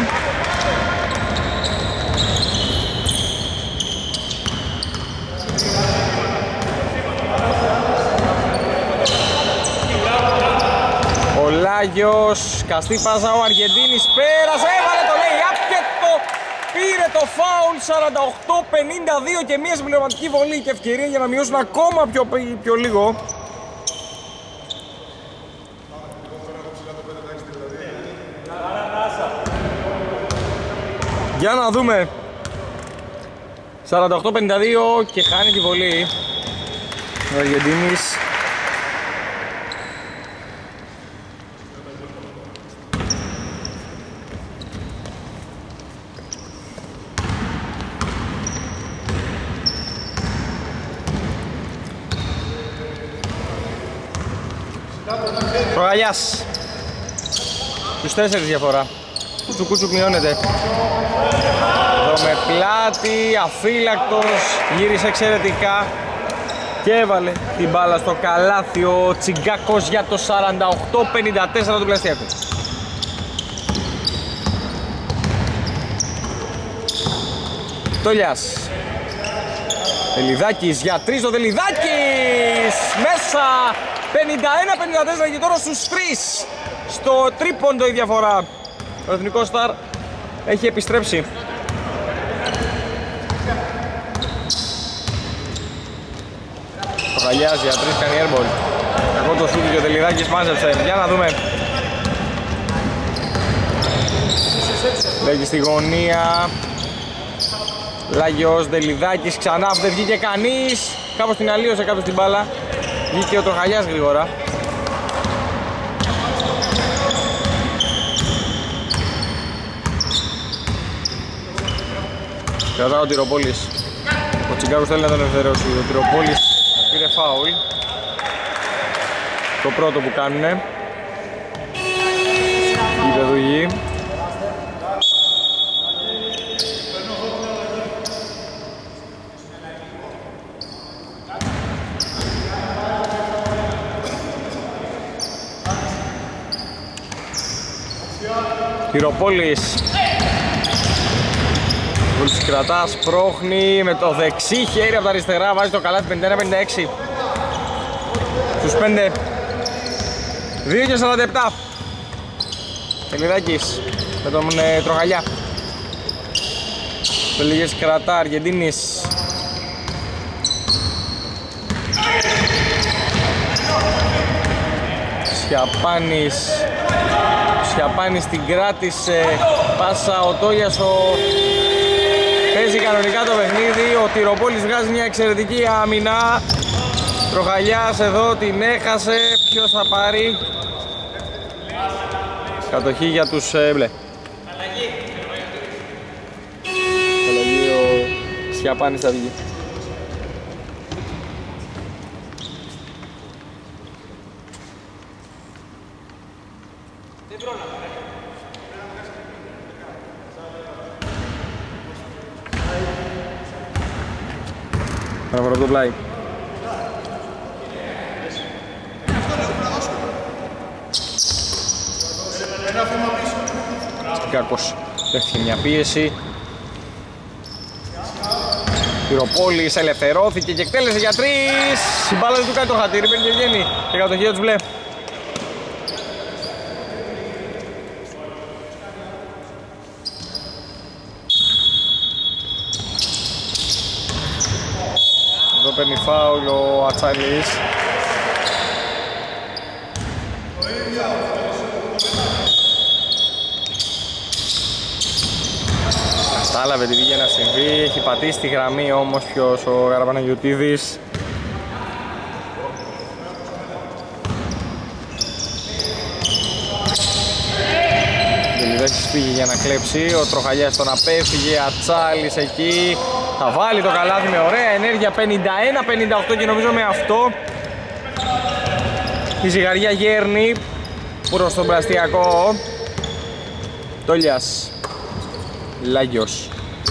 Ο Λάγιος, καστή πάσα ο Αργεντίνης, πέρασε, έβαλε το lay-up και το πήρε το φάουλ. 48-52 και μια συμπληρωματική βολή και ευκαιρία για να μειώσουν ακόμα πιο λίγο. Για να δούμε. 48-52 και χάνει τη βολή ο Αργεντίνης. Προγαλιάς. Στους 4 διαφορά. Κουτσουκούτσουκ μειώνεται. Εδώ με πλάτη, αφύλακτος, γύρισε εξαιρετικά και έβαλε την μπάλα στο καλάθι ο Τσιγκάκος για το 48-54 του Πλαστιακού. Τόλιας. Δελιδάκης για 3, ο Δελιδάκης μέσα. 51-54 και τώρα στους 3. Στο τρίποντο η διαφορά. Ο Εθνικός Σταρ έχει επιστρέψει. Ο Χαλιάς για 3 κάνει airball. Εγώ το σούτι και ο Τελιδάκης μάζεψε. Για να δούμε. Λέγει στη γωνία. Λάγιος, Τελιδάκης ξανά, δεν βγήκε κανείς. Κάπως την αλλίωσε κάποιος την μπάλα. Βγήκε ο Τροχαλιάς γρήγορα. Κρατάω ο Τυροπόλης. Ο Τσιγκάκος θέλει να τον ελευθερώσει. Ο Τυροπόλης πήρε φάουλ. Το πρώτο που κάνουνε. Η πεδουγή. Τυροπόλης. Βούλης κρατά, σπρώχνει με το δεξί χέρι από τα αριστερά, βάζει το καλάθι 51-56. Στους 5. 2 και 47. Τελιδάκης με τον Τροχαλιά. Τελίγες κρατά, Αργεντίνης. Σιαπάνης την κράτησε, πάσα ο Τόγιας, παίζει κανονικά το παιχνίδι, ο Τυροπόλης βγάζει μια εξαιρετική άμυνα. Τροχαλιάς εδώ την έχασε, ποιος θα πάρει. Κατοχή για τους μπλε. Αλλαγή ο Σιαπάνης θα βγει. Παραφορά από το πλάι. Κακός. Δέχτηκε μια πίεση. Πυροπόλης ελευθερώθηκε και εκτέλεσε για 3. Η μπάλα δεν του κάνει το χατήρι, μπαίνει και βγαίνει. Και κατοχή για τους μπλε. Εδώ παίρνει φάουλ ο Ατσάλης. Κατάλαβε τι πήγε να συμβεί, έχει πατήσει τη γραμμή όμως ποιος, ο Καραπαναγιωτίδης. Τελειδέσης πήγε για να κλέψει, ο Τροχαγιάς τον απέφυγε, Ατσάλης εκεί. Θα βάλει το καλάθι με ωραία ενέργεια, 51-58 και νομίζω με αυτό η ζυγαριά γέρνει προς τον πλαστιακό. Τόλιας, Λάγιος.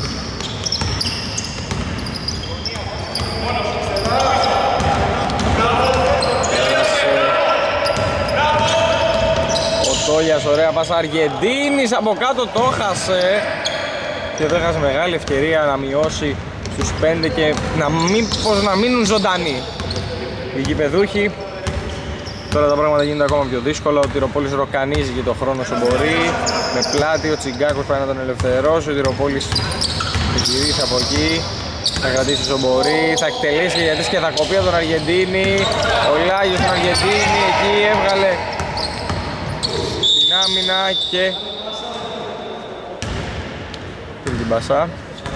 Ο Τόλιας, ωραία πάσα, Αργεντίνης από κάτω το χάσε και δεν έχασε μεγάλη ευκαιρία να μειώσει στους 5 και να μείνουν ζωντανοί οι γηπεδούχοι. Τώρα τα πράγματα γίνονται ακόμα πιο δύσκολα. Ο Τυροπόλης ροκανίζει και το χρόνο όσο μπορεί. Με πλάτη ο Τσιγκάκος πάει να τον ελευθερώσει. Ο Τυροπόλης θα γυρίσει από εκεί. Θα κρατήσει όσο μπορεί. Θα εκτελέσει γιατί και θα κοπεί από τον Αργεντίνη. Ο Λάγιος τον Αργεντίνη εκεί έβγαλε την άμυνα και πήρε την πασά.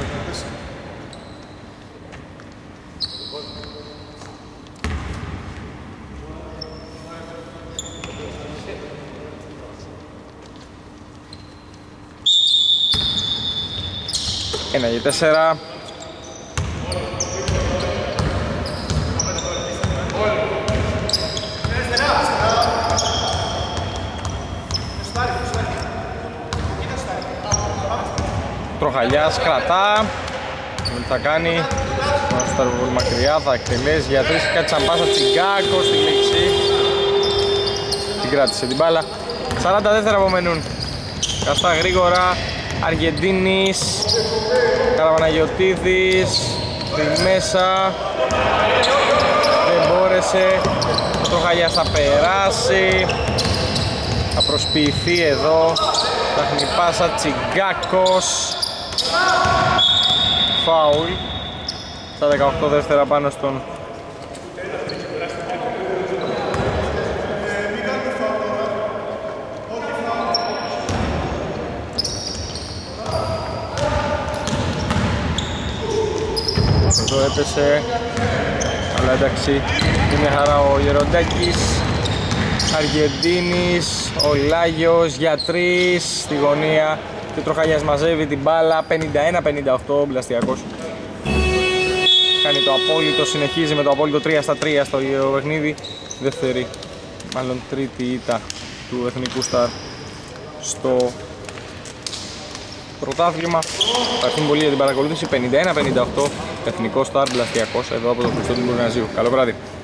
Ένα για 4. Τροχαλιάς κρατά. Δεν θα κάνει. Θα πολύ μακριά, θα εκτελέσει για 3. Κάτι σαν πάσα, Τσιγκάκος στη λήξη. Την κράτησε την μπάλα. 40 δεύτερα απομένουν. Καστά γρήγορα. Αργεντίνης, Καραπαναγιωτίδης, στη μέσα. Δεν μπόρεσε. Ο Τροχαλιάς θα περάσει. Θα προσποιηθεί εδώ. Ψάχνει πάσα, Τσιγκάκος. Φάουλ. Στα 18 δεύτερα πάνω στον εδώ έπεσε, αλλά εντάξει, είναι μια χαρά ο Γεροντάκης. Αργεντίνης, ο Λάγιος για 3 στη γωνία και ο Τροχαλιάς μαζεύει την μπάλα. 51-58, Μπλαστιακός κάνει το απόλυτο, συνεχίζει με το απόλυτο 3-3 στο παιχνίδι. Δεύτερη, μάλλον τρίτη ήττα του Εθνικού Σταρ στο πρωτάθλημα. Ευχαριστούμε πολύ για την παρακολούθηση. 51-58, Εθνικό Σταρ Μπλαστιακός εδώ από το Χρυστό του Μπουργαναζίου. Καλό βράδυ.